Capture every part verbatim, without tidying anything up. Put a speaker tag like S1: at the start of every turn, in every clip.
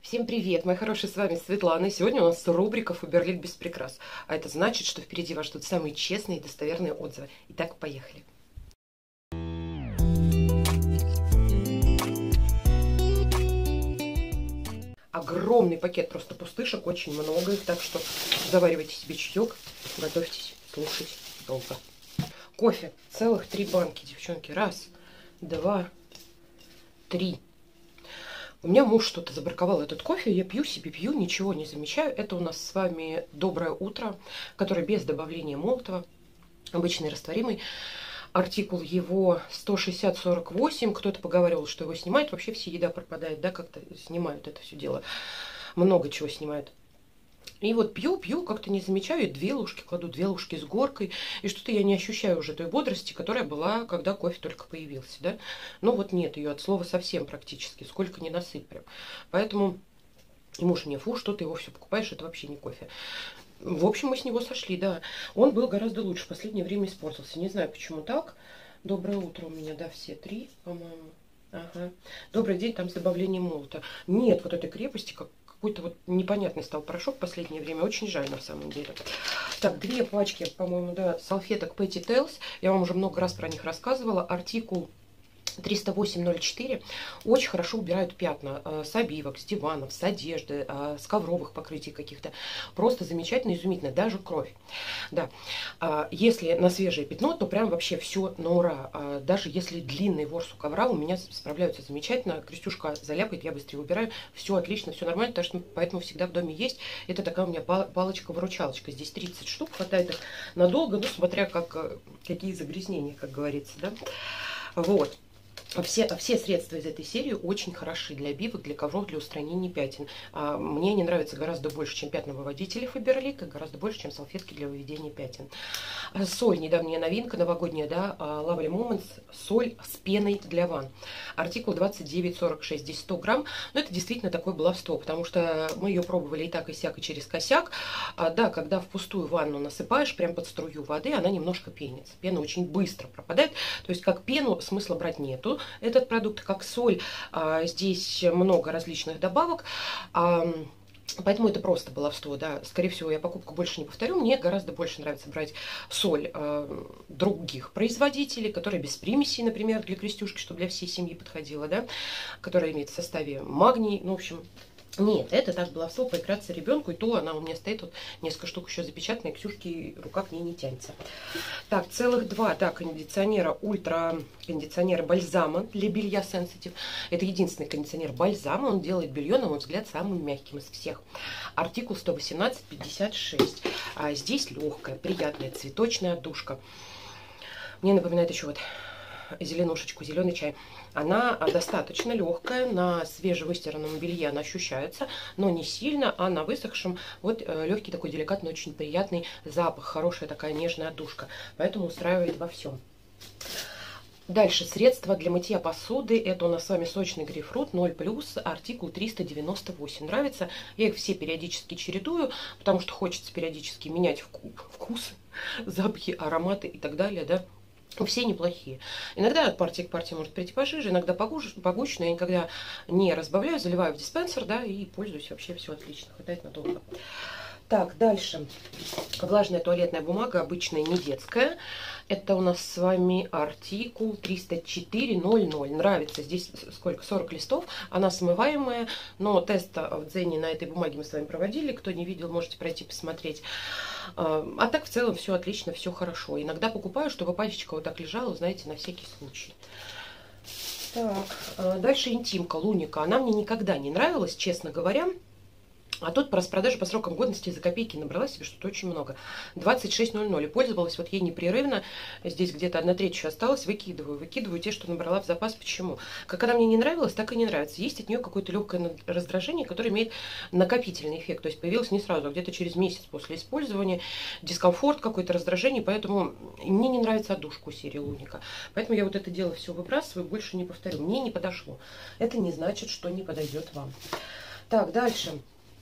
S1: Всем привет, мои хорошие, с вами Светлана. И сегодня у нас рубрика «Фаберлик без прикрас». А это значит, что впереди вас ждут самые честные и достоверные отзывы. Итак, поехали. Огромный пакет просто пустышек, очень много их, так что заваривайте себе чаек, готовьтесь слушать долго. Кофе, целых три банки, девчонки. Раз, два, три. У меня муж что-то забраковал этот кофе, я пью себе, пью, ничего не замечаю. Это у нас с вами «Доброе утро», который без добавления молотого, обычный растворимый. Артикул его сто шестьдесят сорок восемь. Кто-то поговаривал, что его снимают. Вообще все еда пропадает, да, как-то снимают это все дело. Много чего снимают. И вот пью, пью, как-то не замечаю, и две ложки кладу, две ложки с горкой, и что-то я не ощущаю уже той бодрости, которая была, когда кофе только появился, да. Ну вот нет ее от слова совсем практически, сколько не насыпь прям. Поэтому и муж мне: фу, что ты его все покупаешь, это вообще не кофе. В общем, мы с него сошли, да. Он был гораздо лучше, в последнее время испортился. Не знаю, почему так. Доброе утро у меня, да, все три, по-моему. Ага. Добрый день, там с добавлением молота. Нет вот этой крепости, как какой-то вот непонятный стал порошок в последнее время. Очень жаль, на самом деле. Так, две пачки, по-моему, да, салфеток Petty Tales. Я вам уже много раз про них рассказывала. Артикул триста восемь ноль четыре. Очень хорошо убирают пятна э, с обивок, с диванов, с одежды, э, с ковровых покрытий каких-то. Просто замечательно, изумительно. Даже кровь. Да. А если на свежее пятно, то прям вообще все на ура. А даже если длинный ворс у ковра, у меня справляются замечательно. Крестюшка заляпает, я быстрее убираю. Все отлично, все нормально. Так что, поэтому всегда в доме есть. Это такая у меня палочка-выручалочка. Здесь тридцать штук, хватает их надолго, ну, смотря как, какие загрязнения, как говорится. Да? Вот. Все, все средства из этой серии очень хороши для обивок, для ковров, для устранения пятен. А мне они нравятся гораздо больше, чем пятновыводители Фаберлик, и гораздо больше, чем салфетки для выведения пятен. Соль, недавняя новинка, новогодняя, да, Lovely Moments, соль с пеной для ванн. Артикул двадцать девять сорок шесть, здесь сто грамм. Но это действительно такое баловство, потому что мы ее пробовали и так, и сяк, и через косяк. А, да, когда в пустую ванну насыпаешь, прям под струю воды, она немножко пенится. Пена очень быстро пропадает, то есть как пену смысла брать нету. Этот продукт, как соль, а, здесь много различных добавок, а, поэтому это просто баловство, да. Скорее всего, я покупку больше не повторю. Мне гораздо больше нравится брать соль а, других производителей, которые без примесей, например, для крестюшки, чтобы для всей семьи подходила, да, которая имеет в составе магний, ну, в общем. Нет, это так баловство, поиграться ребенку, и то она у меня стоит, вот несколько штук еще запечатанные, Ксюшки рука к ней не тянется. Так, целых два, да, кондиционера, ультра кондиционера бальзама для белья Sensitive. Это единственный кондиционер бальзама, он делает белье, на мой взгляд, самым мягким из всех. Артикул сто восемнадцать пятьдесят шесть. А здесь легкая, приятная цветочная отдушка. Мне напоминает еще вот зеленушечку, зеленый чай. Она достаточно легкая, на свежевыстиранном белье она ощущается, но не сильно, а на высохшем вот легкий такой деликатный, очень приятный запах, хорошая такая нежная отдушка, поэтому устраивает во всем. Дальше средства для мытья посуды. Это у нас с вами сочный грейпфрут ноль плюс, артикул триста девяносто восемь. Нравится? Я их все периодически чередую, потому что хочется периодически менять вкус, запахи, ароматы и так далее, да. Все неплохие. Иногда от партии к партии может прийти пожиже, иногда погуще, но я никогда не разбавляю, заливаю в диспенсер, да, и пользуюсь, вообще все отлично, хватает надолго. Так, дальше. Влажная туалетная бумага, обычная, не детская. Это у нас с вами артикул триста четыре ноль ноль. Нравится. Здесь сколько? сорок листов. Она смываемая, но тест в Дзене на этой бумаге мы с вами проводили. Кто не видел, можете пройти посмотреть. А так в целом все отлично, все хорошо. Иногда покупаю, чтобы пачечка вот так лежала, знаете, на всякий случай. Так, дальше интимка, луника. Она мне никогда не нравилась, честно говоря. А тут по распродаже по срокам годности за копейки набрала себе что-то очень много. двадцать шесть ноль ноль. И пользовалась вот ей непрерывно. Здесь где-то одна треть еще осталась. Выкидываю. Выкидываю те, что набрала в запас. Почему? Как она мне не нравилась, так и не нравится. Есть от нее какое-то легкое раздражение, которое имеет накопительный эффект. То есть появилось не сразу, а где-то через месяц после использования. Дискомфорт, какое-то раздражение. Поэтому мне не нравится отдушка у серии Луника. Поэтому я вот это дело все выбрасываю. Больше не повторю. Мне не подошло. Это не значит, что не подойдет вам. Так, дальше.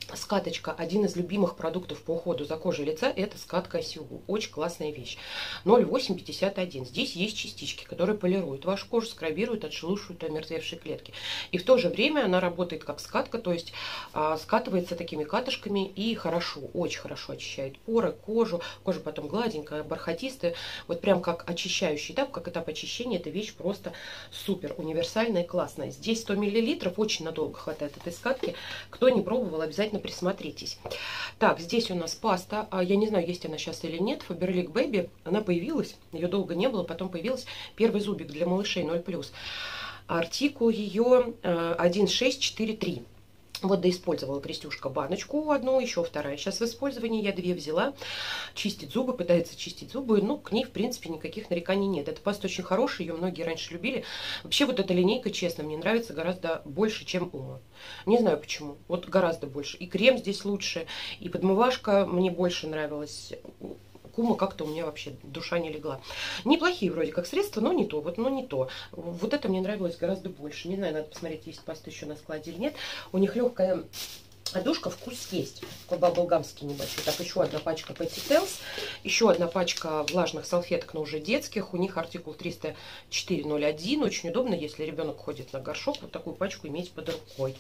S1: Скаточка, один из любимых продуктов по уходу за кожей лица, это скатка Силу. Очень классная вещь. ноль восемь пятьдесят один. Здесь есть частички, которые полируют вашу кожу, скрабируют, отшелушивают омертвевшие клетки. И в то же время она работает как скатка, то есть а, скатывается такими катышками и хорошо, очень хорошо очищает поры, кожу. Кожа потом гладенькая, бархатистая. Вот прям как очищающий этап, как этап очищения, эта вещь просто супер, универсальная и классная. Здесь сто миллилитров, очень надолго хватает этой скатки. Кто не пробовал, обязательно присмотритесь. Так, здесь у нас паста. Я не знаю, есть она сейчас или нет. Faberlic Baby. Она появилась. Ее долго не было. Потом появилась первый зубик для малышей ноль плюс. Артикул ее один шесть четыре три. Вот доиспользовала Крестюшка баночку одну, еще вторая. Сейчас в использовании я две взяла. Чистить зубы, пытается чистить зубы. Ну, к ней, в принципе, никаких нареканий нет. Эта паста очень хорошая, ее многие раньше любили. Вообще, вот эта линейка, честно, мне нравится гораздо больше, чем Ума. Не знаю почему. Вот гораздо больше. И крем здесь лучше, и подмывашка мне больше нравилась. Ума как-то у меня вообще душа не легла. Неплохие вроде как средства, но не то. Вот, но не то. Вот это мне нравилось гораздо больше. Не знаю, надо посмотреть, есть паста еще на складе или нет. У них легкая одушка, вкус есть. Такой баблгамский небольшой. Так, еще одна пачка Petty Tales. Еще одна пачка влажных салфеток, но уже детских. У них артикул триста четыре ноль один. Очень удобно, если ребенок ходит на горшок, вот такую пачку иметь под рукой.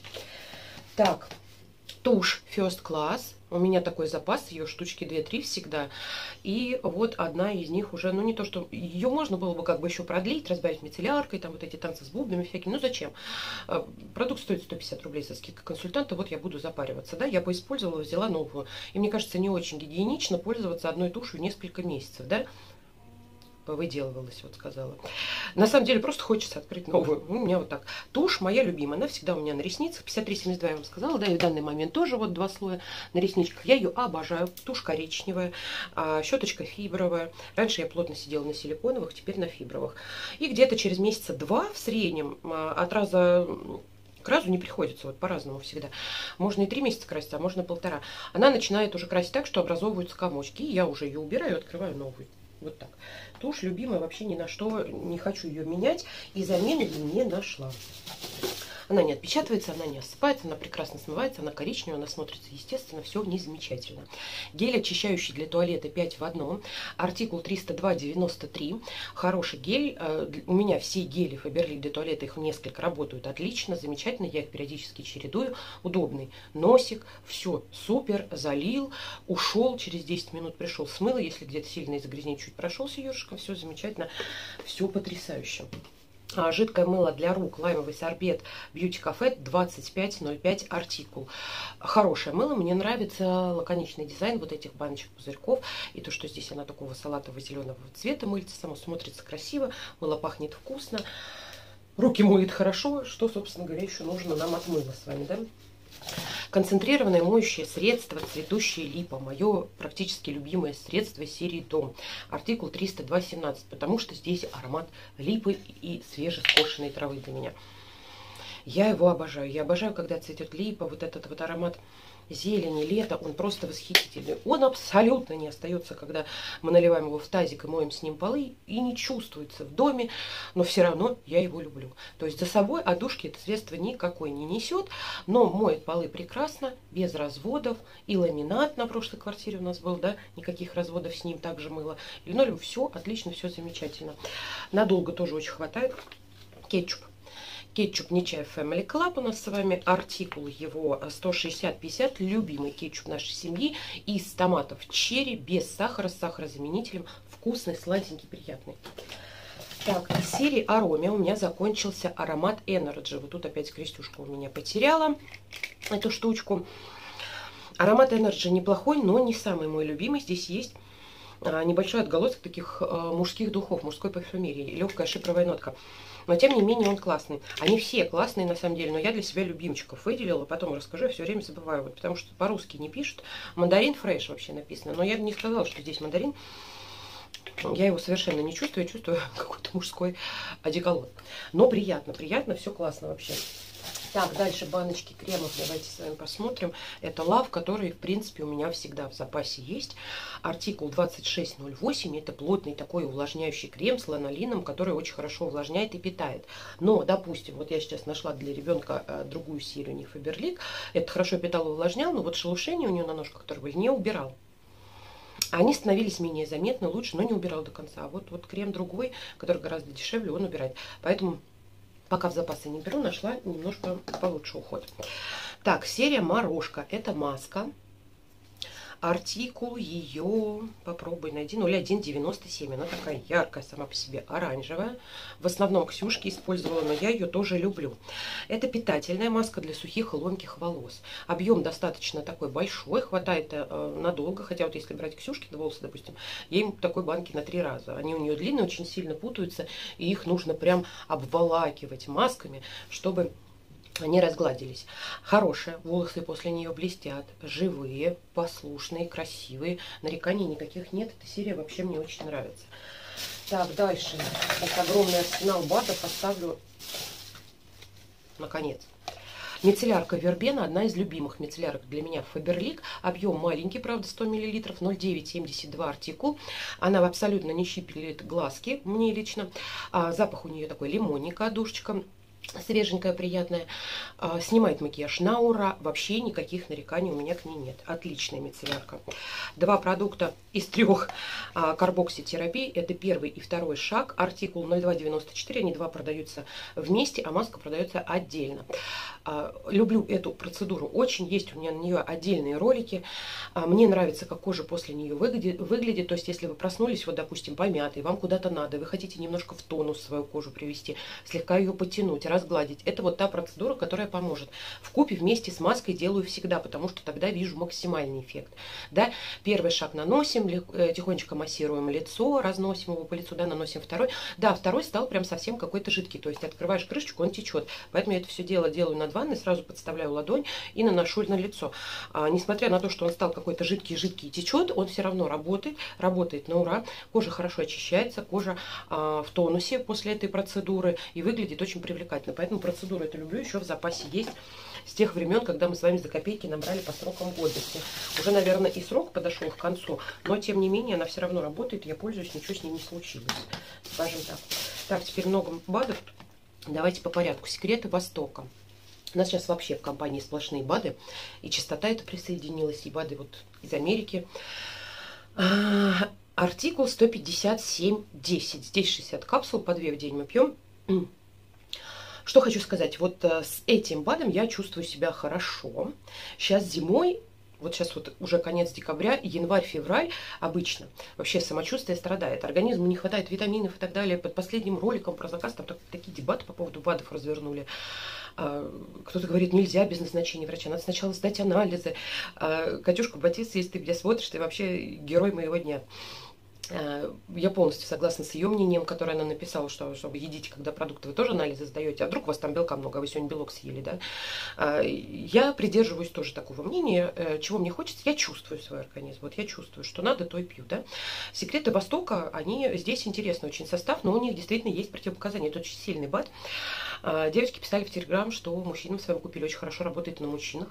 S1: Так, тушь First Class. У меня такой запас, ее штучки две-три всегда. И вот одна из них уже, ну не то, что ее можно было бы как бы еще продлить, разбавить мицелляркой, там вот эти танцы с бубнами всякими. Ну зачем? Продукт стоит сто пятьдесят рублей со скидкой консультанта, вот я буду запариваться, да, я поиспользовала, взяла новую. И мне кажется, не очень гигиенично пользоваться одной тушью несколько месяцев, да. Выделывалась, вот сказала. На самом деле просто хочется открыть новую. У меня вот так. Тушь моя любимая, она всегда у меня на ресницах. пятьдесят три семьдесят два я вам сказала, да, и в данный момент тоже вот два слоя на ресничках. Я ее обожаю. Тушь коричневая, а щеточка фибровая. Раньше я плотно сидела на силиконовых, теперь на фибровых. И где-то через месяца два в среднем от раза к разу не приходится, вот по-разному всегда. Можно и три месяца красить, а можно полтора. Она начинает уже красить так, что образовываются комочки. И я уже ее убираю и открываю новую. Вот так. Тушь любимая, вообще ни на что не хочу ее менять. И замены не нашла. Она не отпечатывается, она не осыпается, она прекрасно смывается, она коричневая, она смотрится естественно, все в ней замечательно. Гель очищающий для туалета пять в одном, артикул триста два девяносто три. Хороший гель. У меня все гели Faberlic для туалета, их несколько, работают отлично, замечательно. Я их периодически чередую. Удобный носик, все супер, залил, ушел, через десять минут пришел, смыло. Если где-то сильное загрязнение, чуть прошелся ёршиком, все замечательно, все потрясающе. Жидкое мыло для рук, лаймовый сорбет Beauty Cafe двадцать пять ноль пять артикул. Хорошее мыло, мне нравится лаконичный дизайн вот этих баночек, пузырьков. И то, что здесь она такого салатового зеленого цвета, мыльца само смотрится красиво, мыло пахнет вкусно, руки моет хорошо. Что, собственно говоря, еще нужно нам от мыла с вами, да? Концентрированное моющее средство цветущая липа. Мое практически любимое средство серии Дом. Артикул триста два семнадцать, потому что здесь аромат липы и свежескошенной травы для меня. Я его обожаю. Я обожаю, когда цветет липа, вот этот вот аромат зелени, лета, он просто восхитительный. Он абсолютно не остается, когда мы наливаем его в тазик и моем с ним полы, и не чувствуется в доме, но все равно я его люблю. То есть за собой одушки это средство никакой не несет, но моет полы прекрасно, без разводов, и ламинат на прошлой квартире у нас был, да, никаких разводов с ним, также мыло. Линолеум, все отлично, все замечательно. Надолго тоже очень хватает. Кетчуп. Кетчуп Нечаев Family Club у нас с вами, артикул его сто шестьдесят пятьдесят, любимый кетчуп нашей семьи, из томатов черри, без сахара, с сахарозаменителем, вкусный, сладенький, приятный. Так, из серии Ароме у меня закончился аромат Energy. Вот тут опять Крестюшка у меня потеряла эту штучку. Аромат Energy неплохой, но не самый мой любимый. Здесь есть небольшой отголосок таких мужских духов, мужской парфюмерии, легкая шипровая нотка. Но, тем не менее, он классный. Они все классные, на самом деле, но я для себя любимчиков выделила. Потом расскажу, я все время забываю. Вот, потому что по-русски не пишут. Мандарин фреш вообще написано. Но я бы не сказала, что здесь мандарин. Я его совершенно не чувствую. Я чувствую какой-то мужской одеколон. Но приятно, приятно, все классно вообще. Так, дальше баночки кремов давайте с вами посмотрим. Это Love, который, в принципе, у меня всегда в запасе есть. Артикул двадцать шесть ноль восемь. Это плотный такой увлажняющий крем с ланолином, который очень хорошо увлажняет и питает. Но, допустим, вот я сейчас нашла для ребенка э, другую серию, не Faberlic. Это хорошо питал и увлажнял, но вот шелушение у нее на ножках, которые были, не убирал. Они становились менее заметны, лучше, но не убирал до конца. А вот, вот крем другой, который гораздо дешевле, он убирает. Поэтому... Пока в запасы не беру, нашла немножко получше уход. Так, серия Морошка. Это маска. Артикул ее, попробуй найди, ноль один девяносто семь. Она такая яркая, сама по себе оранжевая. В основном Ксюшки использовала, но я ее тоже люблю. Это питательная маска для сухих и ломких волос. Объем достаточно такой большой, хватает э, надолго. Хотя вот если брать Ксюшки волосы, допустим, ей такой банки на три раза. Они у нее длинные, очень сильно путаются, и их нужно прям обволакивать масками, чтобы... Они разгладились. Хорошие. Волосы после нее блестят. Живые, послушные, красивые. Нареканий никаких нет. Эта серия вообще мне очень нравится. Так, дальше. Это огромный арсенал БАДов. Оставлю наконец. Мицеллярка Вербена. Одна из любимых мицеллярок для меня. Faberlic. Объем маленький, правда, сто миллилитров. ноль девять семьдесят два артикул. Она абсолютно не щипелит глазки. Мне лично. А запах у нее такой лимонника, душечка. Свеженькая, приятная. А, снимает макияж на ура. Вообще никаких нареканий у меня к ней нет. Отличная мицеллярка. Два продукта из трех а, карбокситерапий. Это первый и второй шаг. Артикул ноль два девяносто четыре. Они два продаются вместе, а маска продается отдельно. А, люблю эту процедуру очень. Есть у меня на нее отдельные ролики. А, мне нравится, как кожа после нее выглядит, выглядит. То есть, если вы проснулись, вот, допустим, помятый, вам куда-то надо, вы хотите немножко в тонус свою кожу привести, слегка ее потянуть, разгладить. Это вот та процедура, которая поможет. Вкупе вместе с маской делаю всегда, потому что тогда вижу максимальный эффект. Да? Первый шаг наносим, тихонечко массируем лицо, разносим его по лицу, да, наносим второй. Да, второй стал прям совсем какой-то жидкий, то есть открываешь крышечку, он течет. Поэтому я это все дело делаю над ванной, сразу подставляю ладонь и наношу на лицо. А, несмотря на то, что он стал какой-то жидкий-жидкий и течет, он все равно работает, работает на ура. Кожа хорошо очищается, кожа а, в тонусе после этой процедуры и выглядит очень привлекательно. Поэтому процедуру эту люблю, еще в запасе есть с тех времен, когда мы с вами за копейки набрали по срокам годности. Уже, наверное, и срок подошел к концу, но тем не менее она все равно работает, я пользуюсь, ничего с ней не случилось, скажем так. Так, теперь много БАДов. Давайте по порядку. Секреты Востока. У нас сейчас вообще в компании сплошные БАДы, и частота это присоединилась, и БАДы вот из Америки. Артикул сто пятьдесят семь десять. Здесь шестьдесят капсул, по две в день мы пьем. Что хочу сказать, вот с этим БАДом я чувствую себя хорошо. Сейчас зимой, вот сейчас вот уже конец декабря, январь-февраль обычно вообще самочувствие страдает. Организму не хватает витаминов и так далее. Под последним роликом про заказ там такие дебаты по поводу БАДов развернули. Кто-то говорит, нельзя без назначения врача, надо сначала сдать анализы. Катюшка Батиста, если ты меня смотришь, ты вообще герой моего дня. Я полностью согласна с ее мнением, которое она написала, что чтобы едите, когда продукты вы тоже анализы сдаете, а вдруг у вас там белка много, а вы сегодня белок съели, да? Я придерживаюсь тоже такого мнения, чего мне хочется, я чувствую свой организм, вот я чувствую, что надо, то и пью, да? Секреты Востока, они здесь интересный очень состав, но у них действительно есть противопоказания, это очень сильный БАД. Девочки писали в Телеграм, что мужчинам с вами купили, очень хорошо работает на мужчинах.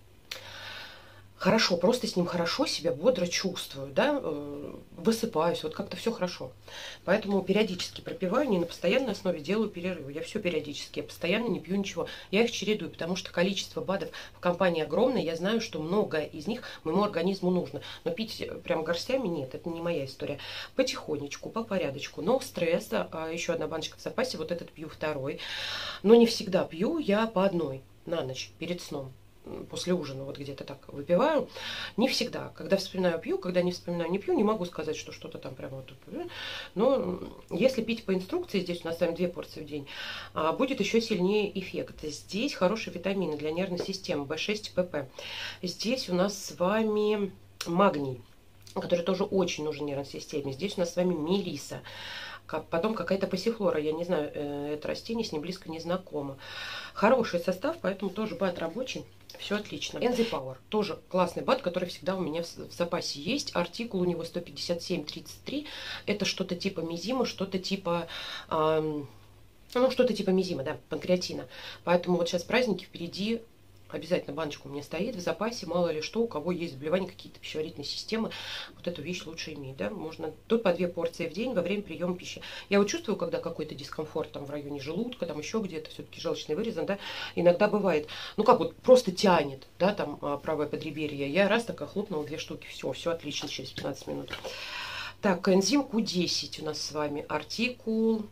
S1: Хорошо, просто с ним хорошо себя бодро чувствую, да, высыпаюсь, вот как-то все хорошо. Поэтому периодически пропиваю, не на постоянной основе делаю перерывы. Я все периодически, я постоянно не пью ничего. Я их чередую, потому что количество БАДов в компании огромное. Я знаю, что многое из них моему организму нужно. Но пить прям горстями нет, это не моя история. Потихонечку, по порядочку, но стресса. Еще одна баночка в запасе, вот этот пью второй. Но не всегда пью, я по одной на ночь перед сном. После ужина вот где-то так выпиваю. Не всегда. Когда вспоминаю, пью, когда не вспоминаю, не пью. Не могу сказать, что что-то там прямо вот. Но если пить по инструкции, здесь у нас с вами две порции в день, будет еще сильнее эффект. Здесь хорошие витамины для нервной системы, бэ шесть, пэ пэ. Здесь у нас с вами магний, который тоже очень нужен нервной системе. Здесь у нас с вами мелиса. Потом какая-то пассифлора, я не знаю, это растение, с ним близко не знакомо. Хороший состав, поэтому тоже БАД рабочий, все отлично. Enzy Power, тоже классный БАД, который всегда у меня в, в запасе есть. Артикул у него сто пятьдесят семь тридцать три, это что-то типа мизима, что-то типа... Эм, Ну, что-то типа мизима, да, панкреатина. Поэтому вот сейчас праздники впереди. Обязательно баночка у меня стоит в запасе, мало ли что, у кого есть заболевания, какие-то пищеварительные системы, вот эту вещь лучше иметь, да, можно, тут по две порции в день во время приема пищи. Я вот чувствую, когда какой-то дискомфорт там в районе желудка, там еще где-то, все-таки желчный вырезан, да, иногда бывает, ну как вот, просто тянет, да, там правое подреберье, я раз такая хлопнула две штуки, все, все отлично через пятнадцать минут. Так, энзим ку десять у нас с вами, артикул,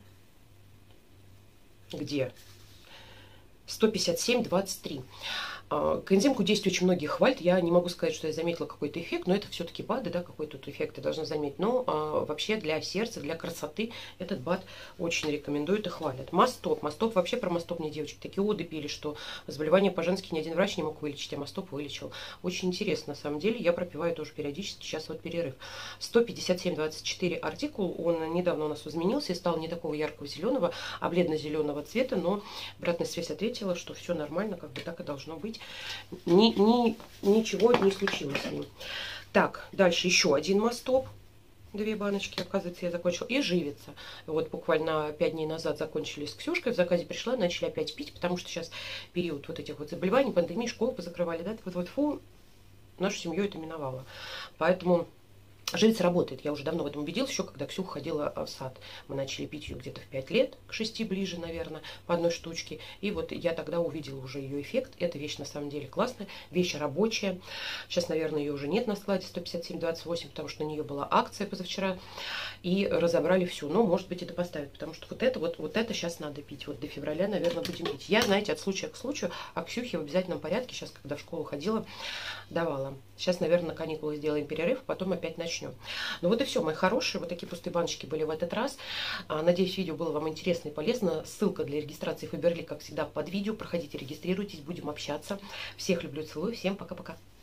S1: где? сто пятьдесят семь двадцать три. Коэнзим ку десять очень многие хвалят. Я не могу сказать, что я заметила какой-то эффект, но это все-таки БАДы, да, какой тут эффект я должна заметить. Но а, вообще для сердца, для красоты этот БАД очень рекомендуют и хвалят. Мастоп. Мастоп, вообще про Мастоп мне девочки такие оды пели, что заболевание по-женски ни один врач не мог вылечить, а Мастоп вылечил. Очень интересно, на самом деле. Я пропиваю тоже периодически, сейчас вот перерыв. сто пятьдесят семь двадцать четыре артикул, он недавно у нас изменился и стал не такого яркого зеленого, а бледно-зеленого цвета, но обратная связь ответила, что все нормально, как бы так и должно быть. Ни, ни, ничего не случилось с ним. Так, дальше еще один Мастоп. Две баночки, оказывается, я закончила. И живица. Вот буквально пять дней назад закончили с Ксюшкой. В заказе пришла, начали опять пить, потому что сейчас период вот этих вот заболеваний, пандемии, школы позакрывали, да, вот вот фу, нашу семью это миновало. Поэтому живица работает. Я уже давно в этом убедилась, еще когда Ксюха ходила в сад. Мы начали пить ее где-то в пять лет, к шести ближе, наверное, по одной штучке. И вот я тогда увидела уже ее эффект. Эта вещь на самом деле классная, вещь рабочая. Сейчас, наверное, ее уже нет на складе сто пятьдесят семь двадцать восемь, потому что на нее была акция позавчера. И разобрали всю. Но, может быть, это поставят, потому что вот это, вот, вот это сейчас надо пить. Вот до февраля, наверное, будем пить. Я, знаете, от случая к случаю, а Ксюхе в обязательном порядке, сейчас, когда в школу ходила, давала. Сейчас, наверное, на каникулы сделаем перерыв, потом опять начнем. Ну вот и все, мои хорошие. Вот такие пустые баночки были в этот раз. Надеюсь, видео было вам интересно и полезно. Ссылка для регистрации Фаберли, как всегда, под видео. Проходите, регистрируйтесь, будем общаться. Всех люблю, целую. Всем пока-пока.